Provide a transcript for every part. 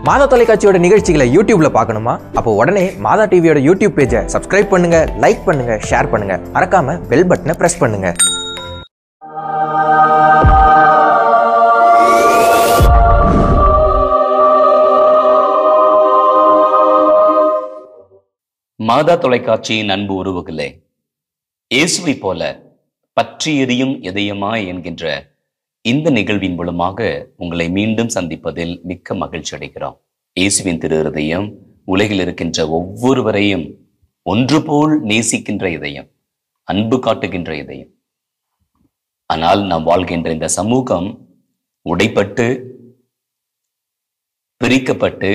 மாதா தொலைக்காட்சியோட நிகழ்ச்சிகளை யூடியூப்ல பார்க்கணுமா? அப்போ உடனே மாதா டிவியோட யூடியூப் பேஜை சப்ஸ்கிரைப் பண்ணுங்க, லைக் பண்ணுங்க, ஷேர் பண்ணுங்க. மறக்காம பெல் பட்டனை பிரஸ் பண்ணுங்க. மாதா தொலைக்காட்சியின் அன்பு உறவுகளே, இயேசுவைப்போல பற்றியெரியும் இதயமாய் என்கின்ற இந்த நிகழ்வின் மூலமாக உங்களை மீண்டும் சந்திப்பதில் மிக்க மகிழ்ச்சி அடைகிறோம். இயேசுவின் திரு இருதயம் உலகில் இருக்கின்ற ஒவ்வொருவரையும் ஒன்று போல் நேசிக்கின்ற இதயம், அன்பு காட்டுகின்ற இதயம். ஆனால் நாம் வாழ்கின்ற இந்த சமூகம் உடைப்பட்டு, பிரிக்கப்பட்டு,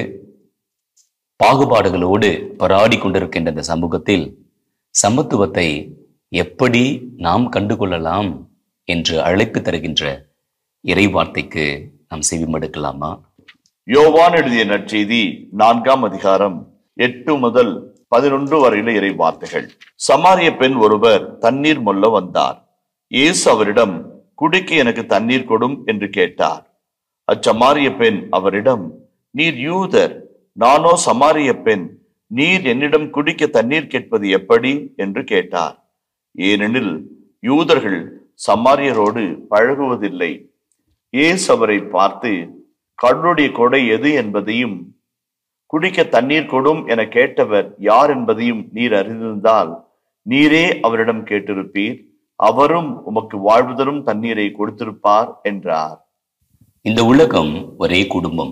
பாகுபாடுகளோடு போராடி கொண்டிருக்கின்ற இந்த சமூகத்தில் சமத்துவத்தை எப்படி நாம் கண்டுகொள்ளலாம் என்று அழைப்பு தருகின்ற இறை வார்த்தைக்கு நாம் செவிமடுக்கலாமா? யோவான் எழுதிய நற்செய்தி 4ஆம் அதிகாரம் 8 முதல் 11 வரையில இறை வார்த்தைகள். சமாரிய பெண் ஒருவர் தண்ணீர் மொல்ல வந்தார். இயேசு அவரிடம், குடிக்க எனக்கு தண்ணீர் கொடும் என்று கேட்டார். அச்சமாரிய பெண் அவரிடம், நீர் யூதர், நானோ சமாரிய பெண், நீர் என்னிடம் குடிக்க தண்ணீர் கேட்பது எப்படி என்று கேட்டார். ஏனெனில் யூதர்கள் சமாரியரோடு பழகுவதில்லை. இயேசு அவரை பார்த்து, கடவுளுடைய கொடை எது என்பதையும் குடிக்க தண்ணீர் கொடும் என கேட்டவர் யார் என்பதையும் நீர் அறிந்திருந்தால் நீரே அவரிடம் கேட்டிருப்பீர், அவரும் உமக்கு வாழ்வு தரும் தண்ணீரை கொடுத்திருப்பார் என்றார். இந்த உலகம் ஒரே குடும்பம்.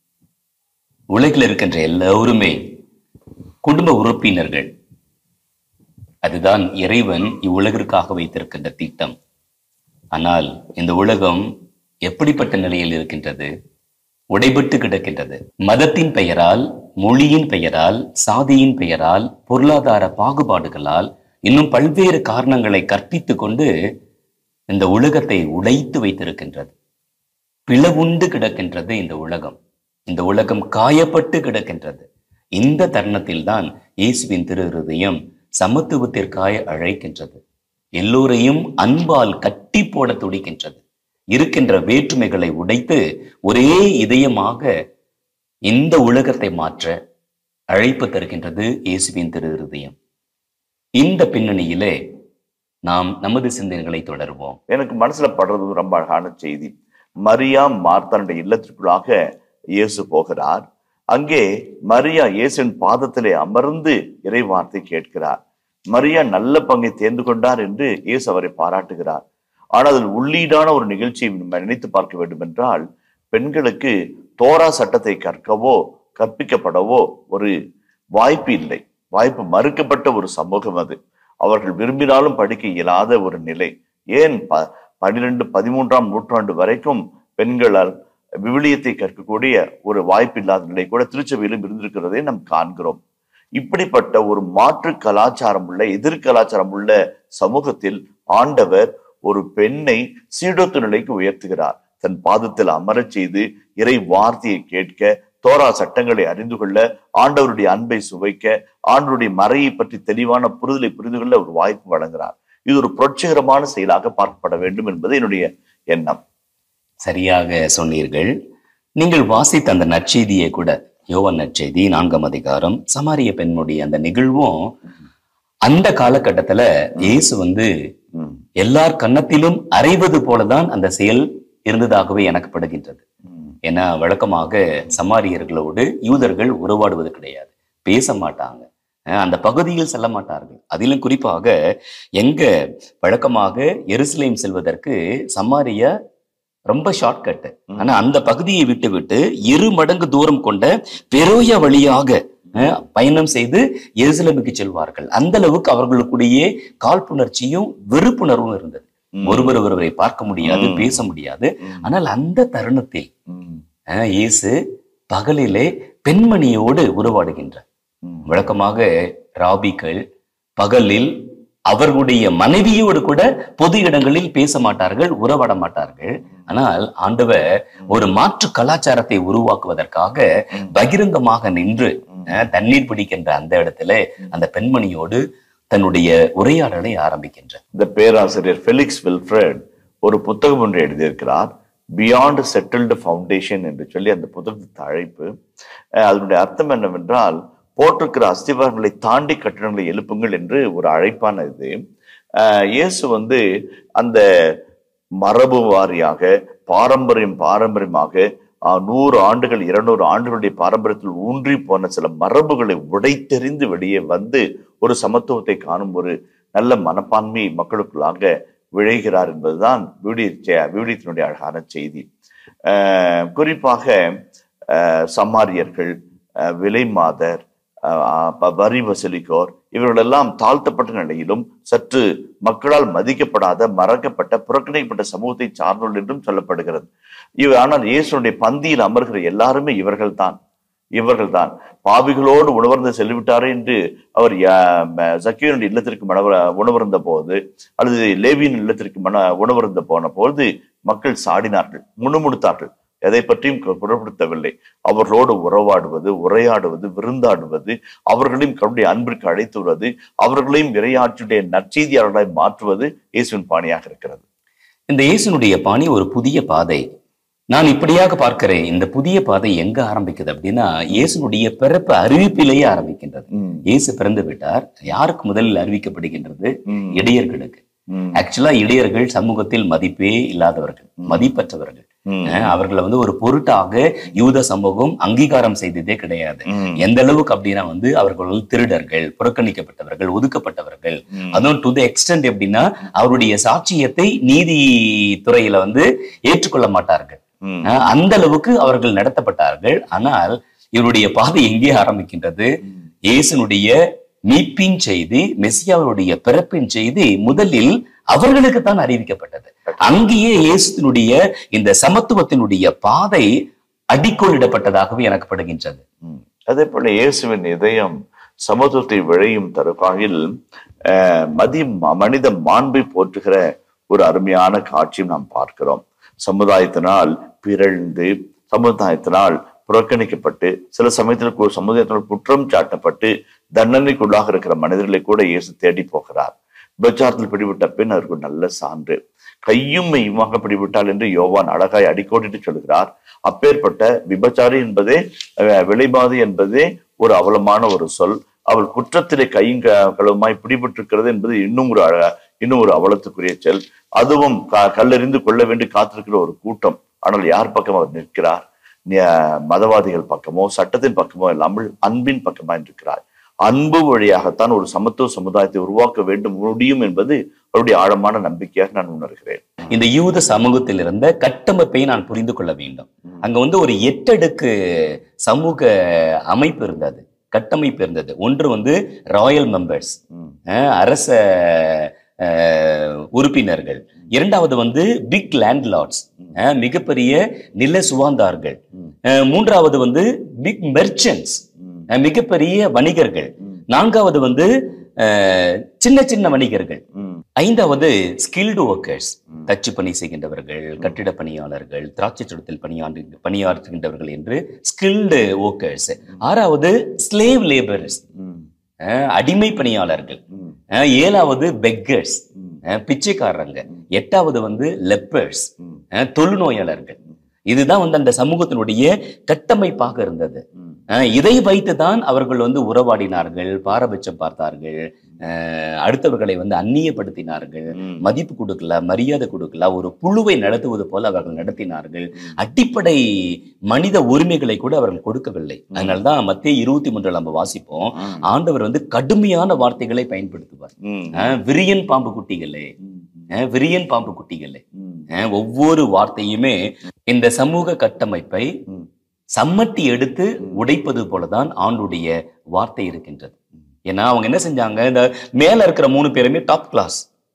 உலகில் இருக்கின்ற எல்லோருமே குடும்ப உறுப்பினர்கள். அதுதான் இறைவன் இவ்வுலகிற்காக வைத்திருக்கின்ற திட்டம். ஆனால் இந்த உலகம் எப்படிப்பட்ட நிலையில் இருக்கின்றது? உடைபட்டு கிடக்கின்றது. மதத்தின் பெயரால், மொழியின் பெயரால், சாதியின் பெயரால், பொருளாதார பாகுபாடுகளால், இன்னும் பல்வேறு காரணங்களை கற்பித்து கொண்டு இந்த உலகத்தை உடைத்து வைத்திருக்கின்றது. பிளவுண்டு கிடக்கின்றது இந்த உலகம். இந்த உலகம் காயப்பட்டு கிடக்கின்றது. இந்த தருணத்தில் தான் இயேசுவின் திரு இருதயம் சமத்துவத்திற்காய் அழைக்கின்றது. எல்லோரையும் அன்பால் கட்டி போட துடிக்கின்றது. இருக்கின்ற வேற்றுமைகளை உடைத்து ஒரே இதயமாக இந்த உலகத்தை மாற்ற அழைப்பு தருகின்றது இயேசுவின் திரு இருதயம். இந்த பின்னணியிலே நாம் நமது சிந்தனைகளை தொடர்வோம். எனக்கு மனசுல படுறது ரொம்ப அழகான செய்தி. மரியா மார்த்தானுடைய இல்லத்திற்குள்ளாக இயேசு போகிறார். அங்கே மரியா இயேசுவின் பாதத்திலே அமர்ந்து இறை வார்த்தை கேட்கிறார். மரியா நல்ல பங்கை தேர்ந்து கொண்டார் என்று இயேசு அவரை பாராட்டுகிறார். ஆனால் அதில் உள்ளீடான ஒரு நிகழ்ச்சியை நினைத்து பார்க்க வேண்டும் என்றால், பெண்களுக்கு தோரா சட்டத்தை கற்கவோ கற்பிக்கப்படவோ ஒரு வாய்ப்பு இல்லை. வாய்ப்பு மறுக்கப்பட்ட ஒரு சமூகம் அது. அவர்கள் விரும்பினாலும் படிக்க இயலாத ஒரு நிலை. ஏன் 12, 13ஆம் நூற்றாண்டு வரைக்கும் பெண்களால் விவிலியத்தை கற்கக்கூடிய ஒரு வாய்ப்பு இல்லாத நிலை கூட திருச்சபையிலும் இருந்திருக்கிறதை நாம் காண்கிறோம். இப்படிப்பட்ட ஒரு மாற்று கலாச்சாரம் உள்ள, எதிர் கலாச்சாரம் உள்ள சமூகத்தில் ஆண்டவர் ஒரு பெண்ணை சீடத்து நிலைக்கு உயர்த்துகிறார். தன் பாதத்தில் அமரச் செய்து இறை வார்த்தையை கேட்க, தோரா சட்டங்களை அறிந்து கொள்ள, ஆண்டவருடைய அன்பை சுவைக்க, ஆண்டவருடைய மறையை பற்றி தெளிவான புரிதலை புரிந்து கொள்ள ஒரு வாய்ப்பு வழங்குகிறார். இது ஒரு புரட்சிகரமான செயலாக பார்க்கப்பட வேண்டும் என்பது என்னுடைய எண்ணம். சரியாக சொன்னீர்கள். நீங்கள் வாசித்த அந்த நற்செய்தியை கூட, யோவான் நற்செய்தி 4ஆம் அதிகாரம், சமாரிய பெண்ணுடைய அந்த நிகழ்வும் அந்த காலகட்டத்துல இயேசு எல்லார் கன்னத்திலும் அறைவது போலதான் அந்த செயல் இருந்ததாகவே எனக்கு படுகின்றது. ஏன்னா வழக்கமாக சமாரியர்களோடு யூதர்கள் உறவாடுவது கிடையாது, பேச மாட்டாங்க, அந்த பகுதியில் செல்ல மாட்டார்கள். அதிலும் குறிப்பாக எங்க வழக்கமாக எருசலேம் செல்வதற்கு சமாரியா ரொம்ப ஷார்ட்கட். ஆனா அந்த பகுதியை விட்டு விட்டு 2 மடங்கு தூரம் கொண்ட பெரோயா வழியாக பயணம் செய்து எருசலேமுக்கு செல்வார்கள். அந்த அளவுக்கு அவர்களுக்குடைய காழ்ப்புணர்ச்சியும் வெறுப்புணர்வும் இருந்தது. ஒருவரை பார்க்க முடியாது, பேச முடியாது. ஆனால் அந்த தருணத்தில் இயேசு பகலிலே பெண்மணியோடு உறவாடுகின்றார். வழக்கமாக ராபிக்கள் பகலில் அவர்களுடைய மனைவியோடு கூட பொது இடங்களில் பேச மாட்டார்கள், உறவாட மாட்டார்கள். ஆனால் ஆண்டவர் ஒரு மாற்று கலாச்சாரத்தை உருவாக்குவதற்காக பகிரங்கமாக நின்று தண்ணீர் பிடிக்கின்ற அந்த இடத்துல அந்த பெண்மணியோடு தன்னுடைய உரையாடலை ஆரம்பிக்கின்றார். இந்த பேராசிரியர் ஃபெலிக்ஸ் வில்ஃப்ரெட் ஒரு புத்தகம் ஒன்று எழுதியிருக்கிறார். பியாண்ட் செட்டில்டு ஃபவுண்டேஷன் என்று சொல்லி அந்த புத்தகத்து அழைப்பு. அதனுடைய அர்த்தம் என்னவென்றால், போட்டிருக்கிற அஸ்திவாரங்களை தாண்டி கட்டிடங்களை எழுப்புங்கள் என்று ஒரு அழைப்பான இது. இயேசு அந்த மரபு வாரியாக பாரம்பரியமாக 100 ஆண்டுகள் 200 ஆண்டுகளுடைய பாரம்பரியத்தில் ஊன்றி போன சில மரபுகளை உடைத்தெறிந்து வெளியே ஒரு சமத்துவத்தை காணும் ஒரு நல்ல மனப்பான்மை மக்களுக்குள்ளாக விழைகிறார் என்பதுதான் விவிலியத்தினுடைய அழகான செய்தி. குறிப்பாக சமாரியர்கள், விலை மாதர், வரி வசூலிக்கோர் இவர்களெல்லாம் தாழ்த்தப்பட்ட நிலையிலும் சற்று மக்களால் மதிக்கப்படாத, மறக்கப்பட்ட, புறக்கணிக்கப்பட்ட சமூகத்தை சார்ந்தவர்கள் என்றும் சொல்லப்படுகிறது. ஆனால் இயேசுடைய பந்தியில் அமர்கிற எல்லாருமே இவர்கள்தான் பாவிகளோடு உணவருந்த செல்லிவிட்டாரே என்று அவர் சக்கியோனுடைய இல்லத்திற்கு உணவருந்த போது, அல்லது லேவியின் இல்லத்திற்கு உணவருந்த போன போது மக்கள் சாடினார்கள், முணுமுணுத்தார்கள். எதை பற்றியும் புறப்படுத்தவில்லை. அவர்களோடு உறவாடுவது, உரையாடுவது, விருந்தாடுவது, அவர்களையும் கருடைய அன்பிற்கு அழைத்துவது, அவர்களையும் இறையாட்சியுடைய நற்செய்தியாளர்களாய் மாற்றுவது இயேசுவின் பாணியாக இருக்கிறது. இந்த இயேசுனுடைய பாணி ஒரு புதிய பாதை. நான் இப்படியாக பார்க்கிறேன். இந்த புதிய பாதை எங்க ஆரம்பிக்குது அப்படின்னா, இயேசுனுடைய பிறப்பு அறிவிப்பிலேயே ஆரம்பிக்கின்றது. இயேசு பிறந்து விட்டார். யாருக்கு முதலில் அறிவிக்கப்படுகின்றது? இடையர்களுக்கு. ஆக்சுவலா இடையர்கள் சமூகத்தில் மதிப்பே இல்லாதவர்கள், மதிப்பற்றவர்கள். அவர்களை ஒரு பொருட்டாக யூத சமூகம் அங்கீகாரம் செய்ததே கிடையாது. எந்த அளவுக்கு அப்படின்னா அவர்கள் திருடர்கள், புறக்கணிக்கப்பட்டவர்கள், ஒதுக்கப்பட்டவர்கள். அதுவும் டு தி எக்ஸ்டென்ட் எப்படின்னா, அவருடைய சாட்சியத்தை நீதித்துறையில ஏற்றுக்கொள்ள மாட்டார்கள். அந்த அளவுக்கு அவர்கள் நடத்தப்பட்டார்கள். ஆனால் இவருடைய பாதை எங்கே ஆரம்பிக்கின்றது? இயேசுனுடைய மீட்பின் செய்தி, மெசியாவுடைய பிறப்பின் செய்தி முதலில் அவர்களுக்குத்தான் அறிவிக்கப்பட்டது. அங்கேயே இயேசுனுடைய இந்த சமத்துவத்தினுடைய பாதை அடிக்கோலிடப்பட்டதாகவே எனக்கு படுகின்றது. அதே போல இயேசுவின் இதயம் சமத்துவத்தை விழையும் தருவாயில் மனித மாண்பை போற்றுகிற ஒரு அருமையான காட்சியும் நாம் பார்க்கிறோம். சமுதாயத்தினால் பிறழ்ந்து, சமுதாயத்தினால் புறக்கணிக்கப்பட்டு, சில சமயத்தில் சமுதாயத்தினால் குற்றம் சாட்டப்பட்டு தண்டனைக்குள்ளாக இருக்கிற மனிதர்களை கூட இயேசு தேடி போகிறார். விபச்சாரத்தில் பிடிபட்ட பெண் அவருக்கு நல்ல சான்று. கையும் மெய்யுமாக பிடிபட்டாள் என்று யோவான் அழகாய் அடிக்கோடிட்டு சொல்கிறார். அப்பேற்பட்ட விபச்சாரி என்பதே, விலைபாதி என்பதே ஒரு அவலமான ஒரு சொல். அவள் குற்றத்திலே கையும் களவுமாய் பிடிபட்டிருக்கிறது என்பது இன்னும் ஒரு அவலத்துக்குரிய சொல். அதுவும் கல்லெறிந்து கொள்ள வேண்டி காத்திருக்கிற ஒரு கூட்டம். ஆனால் யார் பக்கம் அவர் நிற்கிறார்? மதவாதிகள் பக்கமோ சட்டத்தின் பக்கமோ இல்லாமல் அன்பின் பக்கமா இருக்கிறார். அன்பு வழியாகத்தான் ஒரு சமத்துவ சமுதாயத்தை உருவாக்க வேண்டும் முடியும் என்பது அவருடைய ஆழமான நம்பிக்கையாக நான் உணர்கிறேன். இந்த யூத சமூகத்தில் இருந்த கட்டமைப்பை நான் புரிந்து கொள்ள வேண்டும். அங்க ஒரு 8 அடுக்கு சமூக அமைப்பு இருந்தது, கட்டமைப்பு இருந்தது. ஒன்று ராயல் மெம்பர்ஸ், அரச உறுப்பினர்கள். இரண்டாவது பிக் லேண்ட்லார்ட்ஸ், மிகப்பெரிய நில சுவாந்தார்கள். மூன்றாவது பிக் மெர்ச்சன்ட்ஸ், மிகப்பெரிய வணிகர்கள். நான்காவது சின்ன சின்ன வணிகர்கள். ஐந்தாவது ஸ்கில்டு ஒர்க்கர்ஸ், தச்சு பணி செய்கின்றவர்கள், கட்டிட பணியாளர்கள், திராட்சை தோட்டத்தில் பணியாற்றுகின்றவர்கள் என்று ஸ்கில்டு ஒர்க்கர்ஸ். ஆறாவது ஸ்லேவ் லேபரர்ஸ், அடிமை பணியாளர்கள். ஏழாவது பெக்கர்ஸ், பிச்சைக்காரங்க. எட்டாவது லெப்பர்ஸ், தொழுநோயாளர்கள். இதுதான் அந்த சமூகத்தினுடைய கட்டமைப்பாக இருந்தது. இதை வைத்துதான் அவர்கள் உறவாடினார்கள், பாரபட்சம் பார்த்தார்கள், அடுத்தவர்களை அந்நியப்படுத்தினார்கள், மதிப்பு கொடுக்கல, மரியாதை கொடுக்கல, ஒரு குழுவை நடத்துவது போல அவர்கள் நடத்தினார்கள். அடிப்படை மனித உரிமைகளை கூட அவர்கள் கொடுக்கவில்லை. அதனால்தான் மத்தேயு 23 நம்ம வாசிப்போம், ஆண்டவர் கடுமையான வார்த்தைகளை பயன்படுத்துவார். விரியன் பாம்பு குட்டிகளே, விரியன் பாம்பு குட்டிகளே. ஒவ்வொரு வார்த்தையுமே இந்த சமூக கட்டமைப்பை சம்மட்டி எடுத்து உடைப்பது போலதான் ஆண்டுடைய வார்த்தை இருக்கின்றது. ஏன்னா அவங்க என்ன செஞ்சாங்க, இந்த மேல இருக்கிற 3 பேருமே டாப் கிளாஸ்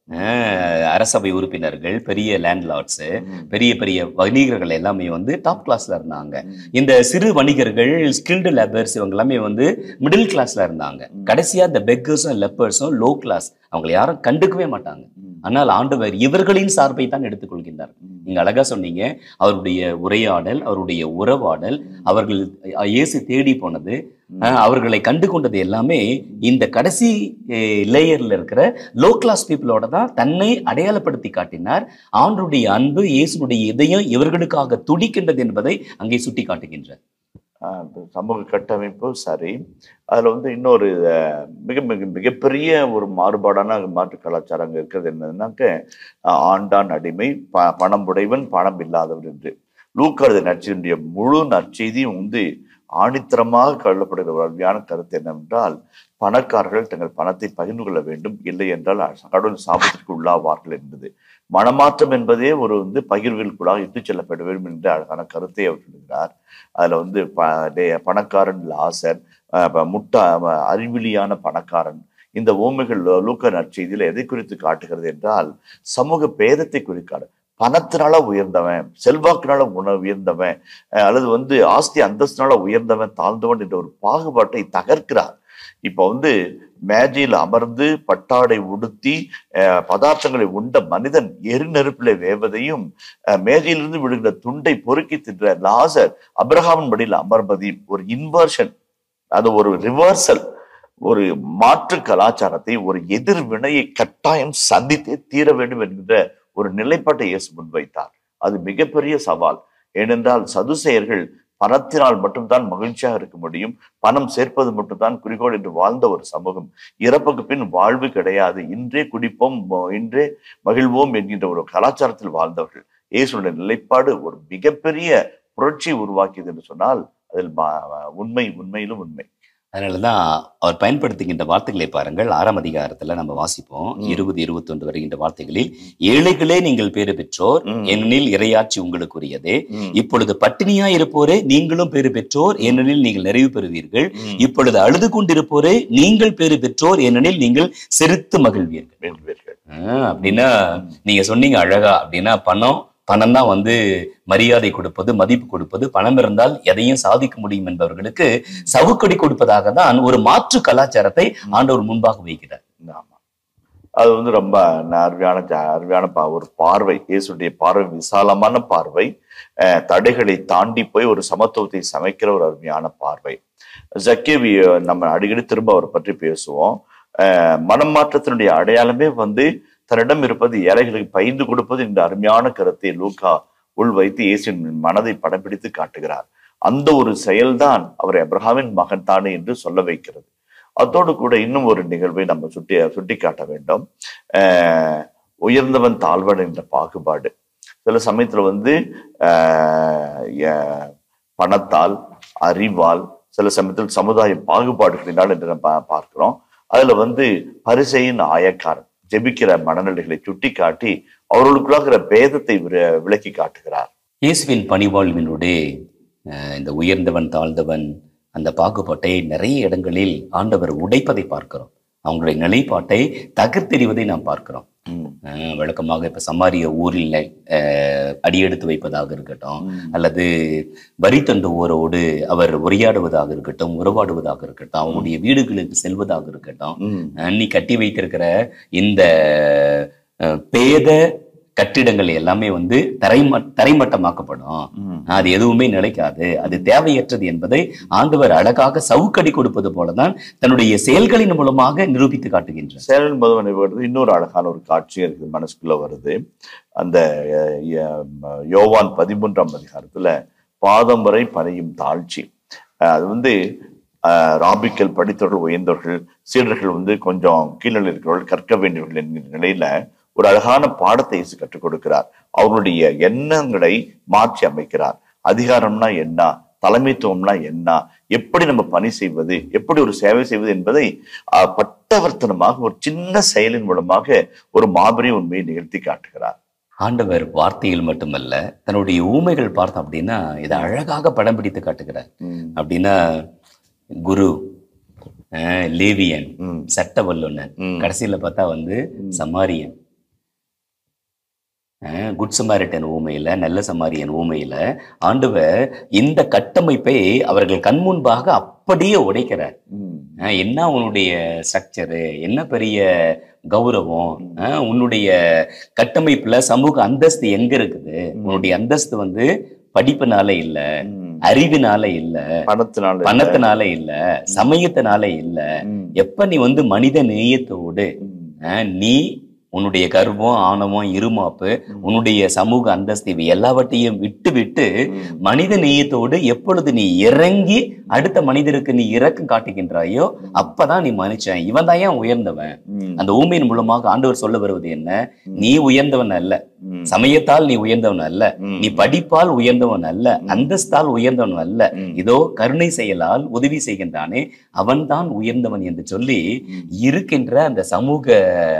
அரசபை உறுப்பினர்கள், பெரிய லேண்ட்லார்ட்ஸ், பெரிய பெரிய வணிகர்கள் எல்லாமே டாப் கிளாஸ்ல இருந்தாங்க. இந்த சிறு வணிகர்கள், ஸ்கில்டு லேபர்ஸ், இவங்க எல்லாமே மிடில் கிளாஸ்ல இருந்தாங்க. கடைசியா இந்த பெக்கர்ஸும் லெப்பர்ஸும் லோ கிளாஸ், அவங்களை யாரும் கண்டுக்கவே மாட்டாங்க. ஆனால் ஆண்டவர் இவர்களின் சார்பை தான் எடுத்துக்கொள்கின்றார். நீங்க அழகா சொன்னீங்க, அவருடைய உரையாடல், அவருடைய உறவாடல், அவர்கள் இயேசு தேடி போனது, அவர்களை கண்டு கொண்டது எல்லாமே இந்த கடைசி லேயர்ல இருக்கிற லோ கிளாஸ் பீப்புளோட தான் தன்னை அடையாளப்படுத்தி காட்டினார். ஆண்டருடைய அன்பு, இயேசுடைய இதயம் இவர்களுக்காக துடிக்கின்றது என்பதை அங்கே சுட்டி காட்டுகின்றார். சமூக கட்டமைப்பு சரி. அதுல வந்து இன்னொரு மிக மிக மிகப்பெரிய ஒரு மாறுபாடான மாற்று கலாச்சாரம் அங்க இருக்கிறது என்னதுன்னாக்க, ஆண்டான் அடிமை, பணம் உடையவன் பணம் இல்லாதவர் என்று. லூக்கா நற்செய்தியுடைய முழு நற்செய்தியும் வந்து ஆணித்தரமாக கருதப்படுகிற ஒரு அருமையான கருத்து என்னவென்றால், பணக்காரர்கள் தங்கள் பணத்தை பகிர்ந்து கொள்ள வேண்டும், இல்லை என்றால் கடவுள் சாபத்திற்கு உள்ளாவார்கள் என்பது. மனமாற்றம் என்பதே ஒரு வந்து பகிர்வுகளுக்குள்ளாக இட்டுச் செல்லப்பட வேண்டும் என்ற அழகான கருத்தை அவர் சொல்கிறார். அதுல வந்து பணக்காரன் லாசர், அறிவிலியான பணக்காரன், இந்த ஓமைகள் லூக்கா நற்செய்தியில எதை குறித்து காட்டுகிறது என்றால், சமூக பேதத்தை குறிக்காது. பணத்தினால உயர்ந்தவன், செல்வாக்கினால உயர்ந்தவன், அல்லது வந்து ஆஸ்தி அந்தஸ்தினால உயர்ந்தவன் தாழ்ந்தவன் என்ற ஒரு பாகுபாட்டை தகர்க்கிறார். இப்ப வந்து மேஜையில் அமர்ந்து பட்டாடை உடுத்தி பதார்த்தங்களை உண்ட மனிதன் எரிநெருப்பிலே வேவதையும், மேஜையிலிருந்து விழுகிற துண்டை பொறுக்கி தின்ற லாசர் அபிரகாமின் படியில் அமர்வதையும் ஒரு இன்வர்ஷன், அது ஒரு ரிவர்சல், ஒரு மாற்று கலாச்சாரத்தை, ஒரு எதிர்வினையை கட்டாயம் சந்தித்தே தீர வேண்டும் என்கின்ற ஒரு நிலைப்பாட்டை இயேசு முன்வைத்தார். அது மிகப்பெரிய சவால். ஏனென்றால் சதுசேயர்கள் பணத்தினால் மட்டும்தான் மகிழ்ச்சியாக இருக்க முடியும், பணம் சேர்ப்பது மட்டும்தான் குறிக்கோள் என்று வாழ்ந்த ஒரு சமூகம். இறப்புக்கு பின் வாழ்வு கிடையாது, இன்றே குடிப்போம், இன்றே மகிழ்வோம் என்கின்ற ஒரு கலாச்சாரத்தில் வாழ்ந்தவர்கள். இயேசுடைய நிலைப்பாடு ஒரு மிகப்பெரிய புரட்சியை உருவாக்கியது என்று சொன்னால் அதில் உண்மையிலும் உண்மை. அதனாலதான் அவர் பயன்படுத்துகின்ற வார்த்தைகளை பாருங்கள். 6ஆம் அதிகாரத்துல நம்ம வாசிப்போம், 20, 21 வருகின்ற வார்த்தைகளில், ஏழைகளே நீங்கள் பேறு பெற்றோர், ஏனெனில் இறையாட்சி உங்களுக்குரியதே. இப்பொழுது பட்டினியா இருப்போரே நீங்களும் பேறு பெற்றோர், ஏனெனில் நீங்கள் நிறைவு பெறுவீர்கள். இப்பொழுது அழுது கொண்டிருப்போரே நீங்கள் பேறு பெற்றோர், ஏனெனில் நீங்கள் சிரித்து மகிழ்வீர்கள். அப்படின்னா நீங்க சொன்னீங்க அழகா, அப்படின்னா பணம் தான் வந்து மரியாதை கொடுப்பது, மதிப்பு கொடுப்பது, பணம் இருந்தால் எதையும் சாதிக்க முடியும் என்பவர்களுக்கு சவுக்கடி கொடுப்பதாக தான் ஒரு மாற்று கலாச்சாரத்தை ஆண்டவர் முன்பாக வைக்கிறார். அது வந்து ரொம்ப அருமையான ஒரு பார்வை. இயேசுடைய பார்வை விசாலமான பார்வை, தடைகளை தாண்டி போய் ஒரு சமத்துவத்தை சமைக்கிற ஒரு அருமையான பார்வை. ஜக்கேவி நம்ம அடிக்கடி திரும்ப அவரை பற்றி பேசுவோம். மனமாற்றத்தினுடைய அடையாளமே வந்து தன்னிடம் இருப்பது ஏழைகளுக்கு பகிர்ந்து கொடுப்பது என்ற அருமையான கருத்தை லூக்கா உள் வைத்து இயேசுவின் மனதை படம் பிடித்து காட்டுகிறார். அந்த ஒரு செயல்தான் அவரை அப்ரஹாமின் மகன் தானே என்று சொல்ல வைக்கிறது. அதோடு கூட இன்னும் ஒரு நிகழ்வை நம்ம சுட்டி காட்ட வேண்டும். உயர்ந்தவன் தாழ்வன் என்ற பாகுபாடு சில சமயத்துல வந்து பணத்தால், அறிவால், சில சமயத்தில் சமுதாய பாகுபாடுகளினால் என்று நம்ம பார்க்கிறோம். அதுல வந்து பரிசேயின் ஆயக்காரன் ஜெபிக்கிற மனநிலைகளை சுட்டி காட்டி அவர்களுக்குள்ளாகிற பேதத்தை விளக்கி காட்டுகிறார். இயேசுவின் பணிவாழ்வினுடைய இந்த உயர்ந்தவன் தாழ்ந்தவன் அந்த பாகுபாட்டை நிறைய இடங்களில் ஆண்டவர் உடைப்பதை பார்க்கிறோம். அவங்களுடைய நிலைப்பாட்டை தகர்த்தெறிவதை நாம் பார்க்கிறோம். வழக்கமாக இப்ப சமாரிய ஊரில் அடியெடுத்து வைப்பதாக இருக்கட்டும், அல்லது வரி தண்டுவோரோடு அவர் உரையாடுவதாக இருக்கட்டும், உறவாடுவதாக இருக்கட்டும், அவங்களுடைய வீடுகளுக்கு செல்வதாக இருக்கட்டும், அன்னி கட்டி வைத்திருக்கிற இந்த பேத கட்டிடங்கள் எல்லாமே வந்து தரைமட்டமாக்கப்படும். அது எதுவுமே நிலைக்காது, அது தேவையற்றது என்பதை ஆண்டவர் அழகாக சவுக்கடி கொடுப்பது போலதான் தன்னுடைய செயல்களின் மூலமாக நிரூபித்து காட்டுகின்றார். செயலின் போது இன்னொரு அழகான ஒரு காட்சி எனக்கு மனசுக்குள்ள வருது. அந்த யோவான் 13ஆம் அதிகாரத்துல பாதம் வரை பணியும் தாழ்ச்சி. அது வந்து ராபிக்கள் படித்தவர்கள், உயர்ந்தவர்கள், சீடர்கள் வந்து கொஞ்சம் கீழ்நிலை இருக்கிறவர்கள், கற்க வேண்டியவர்கள் என்கிற நிலையில ஒரு அழகான பாடத்தை கற்றுக் கொடுக்கிறார். அவருடைய எண்ணங்களை மாற்றி அமைக்கிறார். அதிகாரம்னா என்ன, தலைமைத்துவம்னா என்ன, எப்படி நம்ம பணி செய்வது, எப்படி ஒரு சேவை செய்வது என்பதை பட்டவர்த்தனமாக ஒரு சின்ன செயலின் மூலமாக ஒரு மாபெரும் உண்மையை நிகழ்த்தி காட்டுகிறார். ஆண்டவர் வார்த்தையில் மட்டுமல்ல, தன்னுடைய ஊமைகள் பார்த்தோம் அப்படின்னா இதை அழகாக படம் பிடித்து காட்டுகிறார். அப்படின்னா குரு, லேவியன், சட்ட வல்லுனர், கடைசியில பார்த்தா வந்து சமாரியன். குட் சமாரிட்டன் ஊமையில, நல்ல சமாரியன் ஊமையில ஆண்டவர் இந்த கட்டமைப்பை அவர்கள் கண்முன்பாக அப்படியே உடைக்கிறார். என்ன உன்னுடைய ஸ்ட்ரக்சரு, என்ன பெரிய கௌரவம், உன்னுடைய கட்டமைப்புல சமூக அந்தஸ்து எங்க இருக்குது? உன்னுடைய அந்தஸ்து படிப்புனால இல்ல, அறிவினால இல்ல, பணத்தினால இல்ல, சமயத்தினால இல்ல. எப்ப நீ மனித நேயத்தோடு நீ உன்னுடைய கர்வம், ஆணவம், இருமாப்பு, உன்னுடைய சமூக அந்தஸ்து இவை எல்லாவற்றையும் விட்டு மனித நேயத்தோடு எப்பொழுது நீ இறங்கி அடுத்த மனிதருக்கு நீ இரக்கம் காட்டுகின்றாயோ அப்பதான் நீ மனுஷன். இவன் தான் ஏன் உயர்ந்தவன். அந்த ஊமையின் மூலமாக ஆண்டவர் சொல்ல வருவது என்ன? நீ உயர்ந்தவன் அல்ல, சமயத்தால் நீ உயர்ந்தவன் அல்ல, நீ படிப்பால் உயர்ந்தவன் அல்ல, அந்தஸ்தால் உயர்ந்தவன் அல்ல, இதோ கருணை செயலால் உதவி செய்கின்றானே அவன் தான் உயர்ந்தவன் என்று சொல்லி இருக்கின்ற அந்த சமூக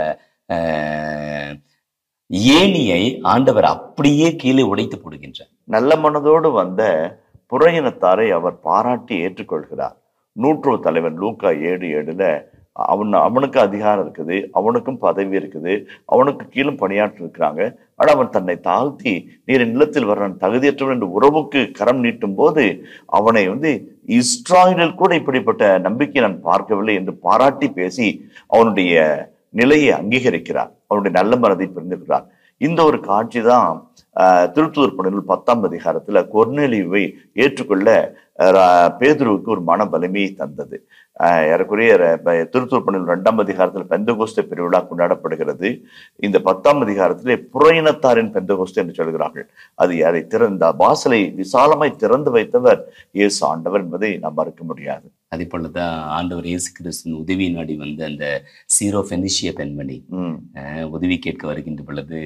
ஏணியை ஆண்டவர் அப்படியே கீழே உடைத்து போடுகின்றார். நல்ல மனதோடு வந்த புறையினத்தாரை அவர் பாராட்டி ஏற்றுக்கொள்கிறார். நூற்றுவ தலைவன் லூக்கா 7:7 அவனுக்கு அதிகாரம் இருக்குது, அவனுக்கும் பதவி இருக்குது, அவனுக்கு கீழும் பணியாற்றி இருக்கிறாங்க. ஆனால் அவன் தன்னை தாழ்த்தி நீர் நிலத்தில் வர தகுதியற்றவன் என்று உறவுக்கு கரம் நீட்டும் போது அவனை இஸ்ராயலில் கூட இப்படிப்பட்ட நம்பிக்கை நான் பார்க்கவில்லை என்று பாராட்டி பேசி அவனுடைய நிலையை அங்கீகரிக்கிறார், அவனுடைய நல்ல மனதை புரிந்துகிறார். இந்த ஒரு காட்சி தான் திருத்தூதர் பணிகள் 10ஆம் அதிகாரத்துல கொர்நேலியுவை ஏற்றுக்கொள்ள பேதுருவுக்கு ஒரு மன வலிமையை தந்தது. ஏறக்குறைய திருத்தூதர் பணிகள் 2ஆம் அதிகாரத்துல பெந்தகோஸ்தே பெருவிழா கொண்டாடப்படுகிறது. இந்த 10ஆம் அதிகாரத்திலே புறையினத்தாரின் பெந்தகோஸ்தே என்று சொல்கிறார்கள். அது யாரை திறந்த வாசலை விசாலமாய் திறந்து வைத்தவர் இயேசு ஆண்டவர் என்பதை நாம் மறுக்க முடியாது. அதே போலதான் ஆண்டவர் இயேசு கிறிஸ்துவின் உதவி நாடி அந்த சீரோபெனிசிய பெண்மணி உதவி கேட்க வருகின்ற பொழுது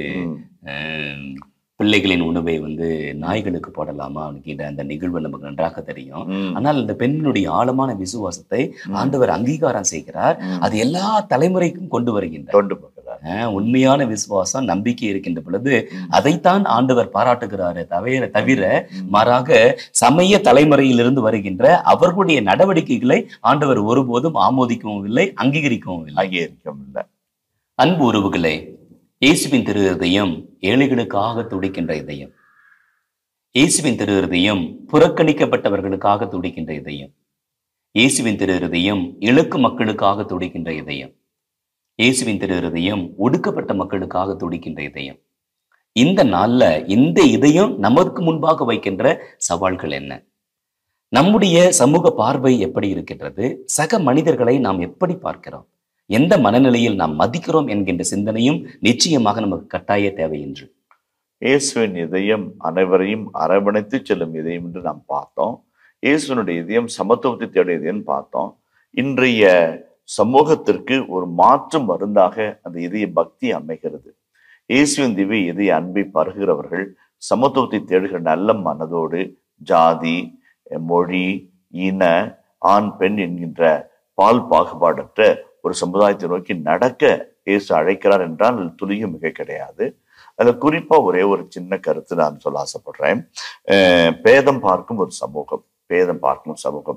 பிள்ளைகளின் உணவை நாய்களுக்கு போடலாமா அப்படிங்கிற அந்த நிகழ்வு நமக்கு நன்றாக தெரியும். ஆனால் அந்த பெண்ணினுடைய ஆழமான விசுவாசத்தை ஆண்டவர் அங்கீகாரம் செய்கிறார். அது எல்லா தலைமுறைக்கும் கொண்டு வருகின்றார். உண்மையான விசுவாசம், நம்பிக்கை இருக்கின்ற பொழுது அதைத்தான் ஆண்டவர் பாராட்டுகிறாரு தவிர மாறாக சமய தலைமுறையிலிருந்து வருகின்ற அவர்களுடைய நடவடிக்கைகளை ஆண்டவர் ஒருபோதும் ஆமோதிக்கவும் இல்லை, அங்கீகரிக்கவும் இல்லை. அன்பு உறவுகளே, இயேசுவின் திரு இருதயம் ஏழைகளுக்காக துடிக்கின்ற இதயம். இயேசுவின் திரு இருதயம் புறக்கணிக்கப்பட்டவர்களுக்காக துடிக்கின்ற இதயம். இயேசுவின் திரு இருதயம் இழுக்கு மக்களுக்காக துடிக்கின்ற இதயம். இயேசுவின் திரு இருதயம் ஒடுக்கப்பட்ட மக்களுக்காக துடிக்கின்ற இதயம். இந்த நாள்ல இந்த இதயம் நமக்கு முன்பாக வைக்கின்ற சவால்கள் என்ன? நம்முடைய சமூக பார்வை எப்படி இருக்கின்றது? சக மனிதர்களை நாம் எப்படி பார்க்கிறோம்? எந்த மனநிலையில் நாம் மதிக்கிறோம் என்கின்ற சிந்தனையும் நிச்சயமாக நமக்கு கட்டாய தேவை என்று. இயேசுவின் இதயம் அனைவரையும் அரவணைத்து செல்லும் இதயம் என்று நாம் பார்த்தோம். இயேசுனுடைய இதயம் சமத்துவத்தை தேடிய இதயம் பார்த்தோம். இன்றைய சமூகத்திற்கு ஒரு மாற்று மருந்தாக அந்த இதய பக்தி அமைகிறது. இயேசுவின் திவ்ய இதய அன்பை பருகிறவர்கள் சமத்துவத்தை தேடுகிற நல்ல மனதோடு ஜாதி, மொழி, இன, ஆண், பெண் என்கின்ற பால் பாகுபாடற்ற ஒரு சமுதாயத்தை நோக்கி நடக்க இயேசு அழைக்கிறார் என்றால் துளியும் மிக கிடையாது. அதுல குறிப்பா ஒரே ஒரு சின்ன கருத்து நான் சொல்ல ஆசைப்படுறேன். பேதம் பார்க்கும் ஒரு சமூகம், பேதம் பார்க்கும் சமூகம்.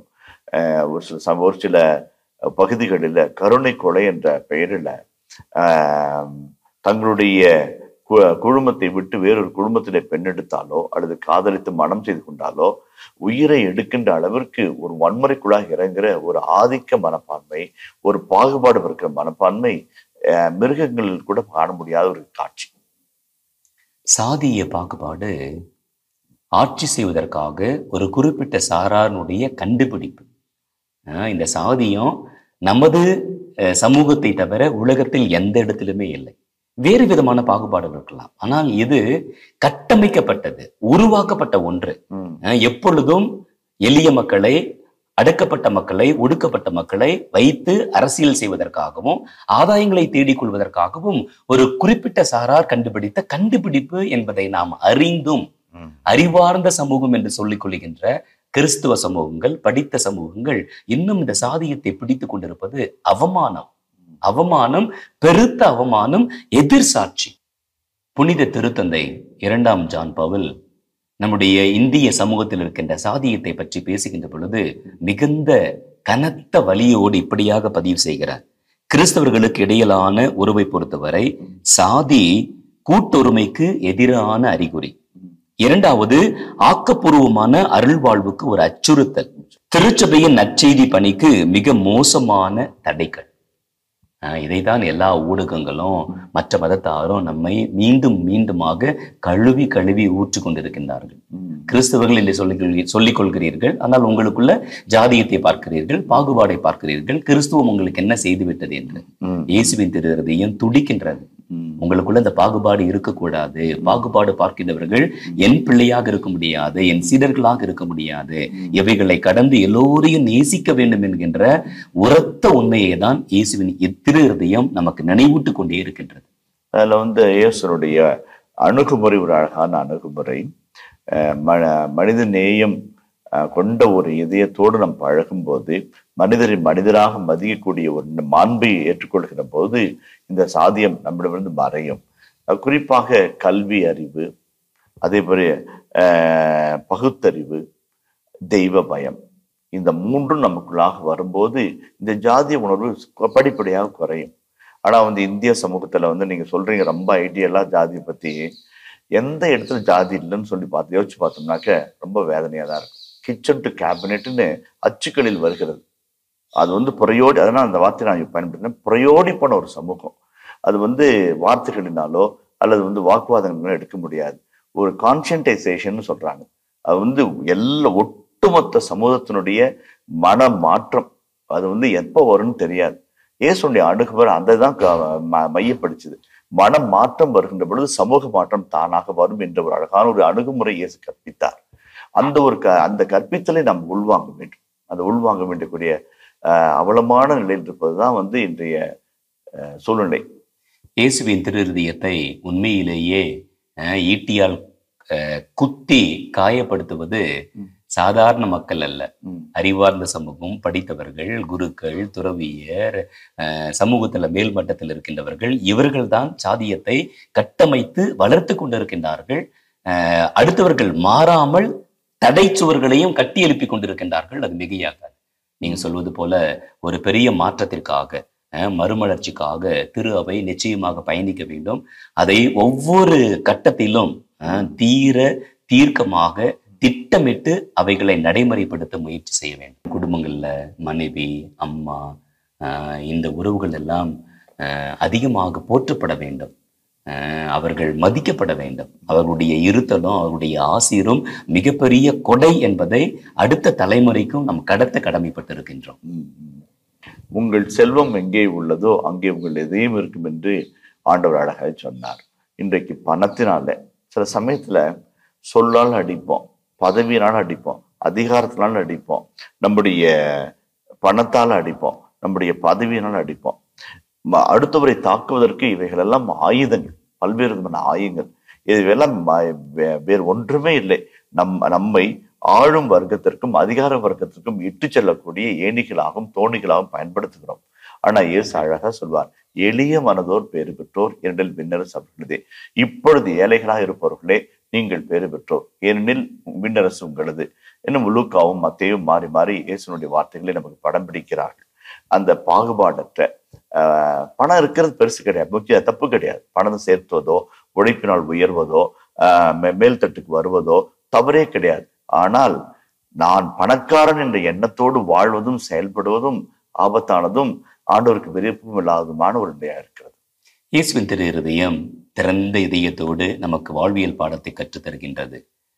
ஒரு சில பகுதிகளில் கருணை கொலை என்ற பெயரில் தங்களுடைய குழுமத்தை விட்டு வேறொரு குழுமத்திலே பெண்ணெடுத்தாலோ அல்லது காதலித்து மனம் செய்து கொண்டாலோ உயிரை எடுக்கின்ற அளவிற்கு ஒரு வன்முறைக்குள்ளாக இறங்குற ஒரு ஆதிக்க மனப்பான்மை, ஒரு பாகுபாடு இருக்கிற மனப்பான்மை மிருகங்களில் கூட காண முடியாத ஒரு காட்சி. சாதிய பாகுபாடு ஆட்சி செய்வதற்காக ஒரு குறிப்பிட்ட சாராருடைய கண்டுபிடிப்பு. இந்த சாதியம் நமது சமூகத்தை தவிர உலகத்தில் எந்த இடத்திலுமே இல்லை. வேறு விதமான பாகுபாடுகள் இருக்கலாம், ஆனால் இது கட்டமைக்கப்பட்டது, உருவாக்கப்பட்ட ஒன்று. எப்பொழுதும் எளிய மக்களை, அடக்கப்பட்ட மக்களை, ஒடுக்கப்பட்ட மக்களை வைத்து அரசியல் செய்வதற்காகவும் ஆதாயங்களை தேடிக்கொள்வதற்காகவும் ஒரு குறிப்பிட்ட சாரார் கண்டுபிடித்த கண்டுபிடிப்பு என்பதை நாம் அறிந்தும் அறிவார்ந்த சமூகம் என்று சொல்லிக் கொள்கின்ற கிறிஸ்துவ சமூகங்கள், படித்த சமூகங்கள் இன்னும் இந்த சாதியத்தை பிடித்துக் கொண்டிருப்பது அவமானம். அவமானம், பெருத்த அவமானம், எதிர் சாட்சி. புனித திருத்தந்தை 2ஆம் ஜான் பவுல் நம்முடைய இந்திய சமூகத்தில் இருக்கின்ற சாதியத்தை பற்றி பேசுகின்ற பொழுது மிகுந்த கனத்த வலியோடு இப்படியாக பதிவு செய்கிறார். கிறிஸ்தவர்களுக்கு இடையிலான உறவை பொறுத்தவரை சாதி கூட்டொருமைக்கு எதிரான அறிகுறி. இரண்டாவது, ஆக்கப்பூர்வமான அருள் வாழ்வுக்கு ஒரு அச்சுறுத்தல். திருச்சபையின் நற்செய்தி பணிக்கு மிக மோசமான தடைகள். இதைதான் எல்லா ஊடகங்களும் மற்ற மதத்தாரும் நம்மை மீண்டும் மீண்டுமாக கழுவி கழுவி ஊற்றி கொண்டிருக்கின்றார்கள். கிறிஸ்தவர்கள் என்று சொல்லிக் கொள்கிறீர்கள், ஆனால் உங்களுக்குள்ள ஜாதியத்தை பார்க்கிறீர்கள், பாகுபாடை பார்க்கிறீர்கள். கிறிஸ்துவம் உங்களுக்கு என்ன செய்து விட்டது என்று இயேசுவின் திரு இருதயம் துடிக்கின்றது. உங்களுக்குள்ள இந்த பாகுபாடு இருக்கக்கூடாது. பாகுபாடு பார்க்கின்றவர்கள் என் பிள்ளையாக இருக்க முடியாது, என் சீடர்களாக இருக்க முடியாது. இவைகளை கடந்து எல்லோரையும் நேசிக்க வேண்டும் என்கின்ற உரத்த உண்மையை தான் இயேசுவின் திரு இருதயம் நமக்கு நினைவூட்டு கொண்டே இருக்கின்றது. அதுல இயேசுனுடைய அணுகுமுறை ஒரு அழகான அணுகுமுறை. மனித நேயம் கொண்ட ஒரு இதயத்தோடு நம்ம பழகும் போது, மனிதரை மனிதராக மதிக்கக்கூடிய ஒரு மாண்பை ஏற்றுக்கொள்கிற போது இந்த சாதியம் நம்மிடமிருந்து மறையும். குறிப்பாக கல்வி அறிவு, அதே போல பகுத்தறிவு, தெய்வ பயம், இந்த மூன்றும் நமக்குள்ளாக வரும்போது இந்த ஜாதிய உணர்வு படிப்படியாக குறையும். ஆனா இந்திய சமூகத்துல நீங்க சொல்றீங்க ரொம்ப ஐடியலா ஜாதியை பத்தி, எந்த இடத்துல ஜாதி இல்லைன்னு சொல்லி யோசிச்சு பார்த்தோம்னாக்க ரொம்ப வேதனையா தான் இருக்கும். கிச்சன் டு கேபினெட்னு அச்சுக்களில் வருகிறது. அது புறையோடி, அதனால் அந்த வார்த்தை நான் பயன்படுத்தினேன். புறையோடி போன ஒரு சமூகம். அது வார்த்தைகளினாலோ அல்லது வாக்குவாதங்களோ எடுக்க முடியாது. ஒரு கான்சியன்டைசேஷன் சொல்றாங்க. அது எல்லா ஒட்டுமொத்த சமூகத்தினுடைய மன மாற்றம். அது எப்போ வரும்னு தெரியாது. இயேசுடைய அணுகுமுறை அதை தான் மையப்படுச்சுது. மன மாற்றம் வருகின்ற பொழுது சமூக மாற்றம் தானாக வரும் என்ற ஒரு அழகான ஒரு அணுகுமுறை இயேசு கற்பித்தார். அந்த கற்பித்தலை நாம் உள்வாங்க வேண்டும். அந்த உள்வாங்க வேண்டியக்கூடிய அவலமான நிலையில் இருப்பதுதான் இன்றைய சூழ்நிலை. இயேசுவின் திரு இருதயத்தை உண்மையிலேயே ஈட்டியால் குத்தி காயப்படுத்துவது சாதாரண மக்கள் அல்ல. அறிவார்ந்த சமூகம், படித்தவர்கள், குருக்கள், துறவியர், சமூகத்துல மேல்மட்டத்தில் இருக்கின்றவர்கள், இவர்கள் தான் சாதியத்தை கட்டமைத்து வளர்த்து கொண்டிருக்கின்றார்கள். அடுத்தவர்கள் மாறாமல் தடை சுவர்களையும் கட்டி எழுப்பி கொண்டிருக்கின்றார்கள். அது மிகையாகாது. நீங்க சொல்வது போல ஒரு பெரிய மாற்றத்திற்காக, மறுமலர்ச்சிக்காக திரு அவை நிச்சயமாக பயணிக்க வேண்டும். அதை ஒவ்வொரு கட்டத்திலும் தீர்க்கமாக திட்டமிட்டு அவைகளை நடைமுறைப்படுத்த முயற்சி செய்ய வேண்டும். குடும்பங்கள்ல மனைவி, அம்மா, இந்த உறவுகள் எல்லாம் அதிகமாக போற்றப்பட வேண்டும். அவர்கள் மதிக்கப்பட வேண்டும். அவர்களுடைய இருத்தலும் அவர்களுடைய ஆசீரும் மிகப்பெரிய கொடை என்பதை அடுத்த தலைமுறைக்கும் நாம் கடத்த கடமைப்பட்டிருக்கின்றோம். உங்கள் செல்வம் எங்கே உள்ளதோ அங்கே உங்கள் எதையும் இருக்கும் என்று ஆண்டவர் அழகாக சொன்னார். இன்றைக்கு பணத்தினால சில சமயத்துல சொல்லால் அடிப்போம், பதவியினால் அடிப்போம், அதிகாரத்தினால் அடிப்போம், நம்முடைய பணத்தால் அடிப்போம், நம்முடைய பதவியினால் அடிப்போம். அடுத்தவரை தாக்குவதற்கு இவைகளெல்லாம் ஆயுதங்கள், பல்வேறு விதமான ஆயுதங்கள். இதுவெல்லாம் வேறு ஒன்றுமே இல்லை. நம்மை ஆளும் வர்க்கத்திற்கும் அதிகார வர்க்கத்திற்கும் இட்டு செல்லக்கூடிய ஏணிகளாகவும் தோணிகளாகவும் பயன்படுத்துகிறோம். ஆனா இயேசு அழகா சொல்வார், எளிய மனதோர் பேறு பெற்றோர் இரண்டில் விண்ணரசு அவர்களதே. இப்பொழுது ஏழைகளாக இருப்பவர்களே நீங்கள் பேறு பெற்றோர், ஏனெனில் விண்ணரசு உங்களது. இன்னும் லூக்காவும் மத்தேயும் மாறி மாறி இயேசுனுடைய வார்த்தைகளை நமக்கு படம் பிடிக்கிறார்கள். அந்த பாகுபாடற்ற பணம் இருக்கிறது பெருசு கிடையாது, முக்கிய தப்பு கிடையாது. பணம் சேர்த்துவதோ உழைப்பினால் உயர்வதோ மேல்தட்டுக்கு வருவதோ தவறே கிடையாது. ஆனால் நான் பணக்காரன் என்ற எண்ணத்தோடு வாழ்வதும் செயல்படுவதும் ஆபத்தானதும் ஆண்டவருக்கு விருப்பம் இல்லாததுமான ஒரு நிலையா இருக்கிறது. இயேசுவின் திரு இருதயம் திறந்த இதயத்தோடு நமக்கு வாழ்வியல் பாடத்தை கற்றுத் தருகின்றது.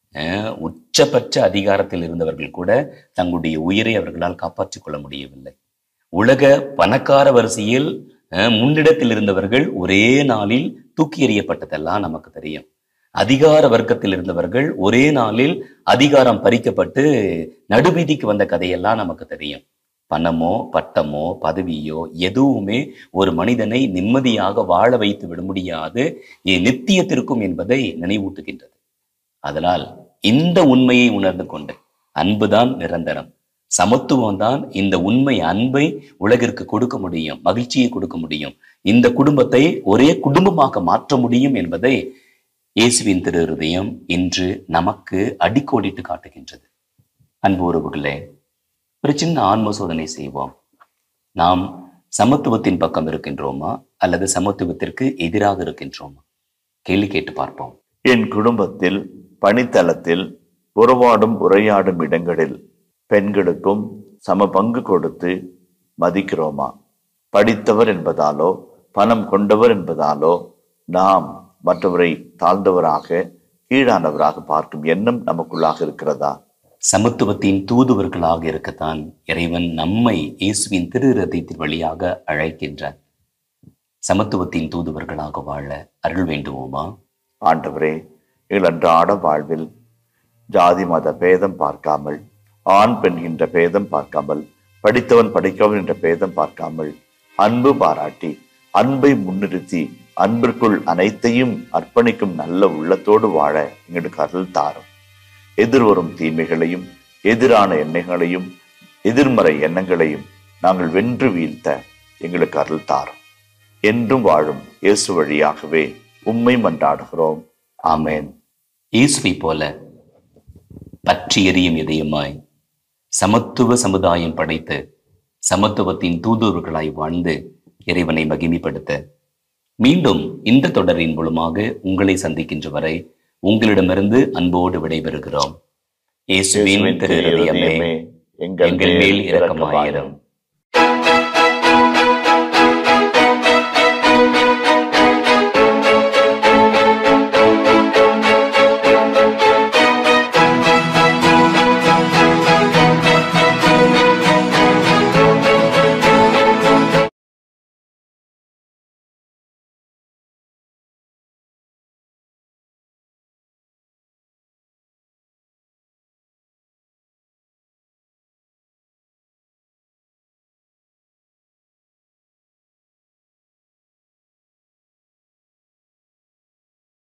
உச்சபட்ச அதிகாரத்தில் இருந்தவர்கள் கூட தங்களுடைய உயிரை அவர்களால் காப்பாற்றிக் கொள்ள முடியவில்லை. உலக பணக்கார வரிசையில் முன்னிடத்தில் இருந்தவர்கள் ஒரே நாளில் தூக்கி எறியப்பட்டதெல்லாம் நமக்கு தெரியும். அதிகார வர்க்கத்தில் இருந்தவர்கள் ஒரே நாளில் அதிகாரம் பறிக்கப்பட்டு நடுவீதிக்கு வந்த கதையெல்லாம் நமக்கு தெரியும். பணமோ பட்டமோ பதவியோ எதுவுமே ஒரு மனிதனை நிம்மதியாக வாழ வைத்து விட முடியாது, நித்தியத்திற்கும் என்பதை நினைவூட்டுகின்றது. அதனால் இந்த உண்மையை உணர்ந்து கொண்டு அன்புதான் நிரந்தரம், சமத்துவம் தான் இந்த உண்மை அன்பை உலகிற்கு கொடுக்க முடியும், மகிழ்ச்சியை கொடுக்க முடியும், இந்த குடும்பத்தை ஒரே குடும்பமாக மாற்ற முடியும் என்பதை இயேசுவின் திரு இருதயம் இன்று நமக்கு அடிக்கோடிட்டு காட்டுகின்றது. அன்பு உறவுகளே, ஒரு சின்ன ஆன்ம சோதனை செய்வோம். நாம் சமத்துவத்தின் பக்கம் இருக்கின்றோமா அல்லது சமத்துவத்திற்கு எதிராக இருக்கின்றோமா? கேள்வி கேட்டு பார்ப்போம். என் குடும்பத்தில், பணித்தளத்தில், உறவாடும் உரையாடும் இடங்களில் பெண்களுக்கும் சம பங்கு கொடுத்து மதிக்கிறோமா? படித்தவர் என்பதாலோ பணம் கொண்டவர் என்பதாலோ நாம் மற்றவரை தாழ்ந்தவராக கீழானவராக பார்க்கும் எண்ணம் நமக்குள்ளாக இருக்கிறதா? சமத்துவத்தின் தூதுவர்களாக இருக்கத்தான் இறைவன் நம்மை இயேசுவின் திரு இருதயத்தின் வழியாக அழைக்கின்றார். சமத்துவத்தின் தூதுவர்களாக வாழ அருள் வேண்டுவோமா? ஆண்டவரே, எங்கள் அன்றாட வாழ்வில் ஜாதி மத பேதம் பார்க்காமல், ஆண் பெண் என்ற பேதம் பார்க்காமல், படித்தவன் படிக்கவன் என்ற பேதம் பார்க்காமல், அன்பு பாராட்டி அன்பை முன்னிறுத்தி அன்பிற்குள் அனைத்தையும் அர்ப்பணிக்கும் நல்ல உள்ளத்தோடு வாழ எங்களுக்கு அருள் தாரும். எதிர்வரும் தீமைகளையும் எதிரான எண்ணங்களையும் எதிர்மறை எண்ணங்களையும் நாங்கள் வென்று வீழ்த்த எங்களுக்கு அருள் தாரும். என்றும் வாழும் இயேசு வழியாகவே உம்மை மன்றாடுகிறோம். ஆமேன். இயேசுவை போல பற்றி எரியும் இதயமாய் சமத்துவ சமுதாயம் படைத்து சமத்துவத்தின் தூதுவர்களாய் வாழ்ந்து இறைவனை மகிமைப்படுத்த மீண்டும் இந்த தொடரின் மூலமாக உங்களை சந்திக்கின்ற வரை உங்களிடமிருந்து அன்போடு விடைபெறுகிறோம். இயேசுவின் திரு இருதயமே எங்கள் மேல் இரக்கமாயிரும்.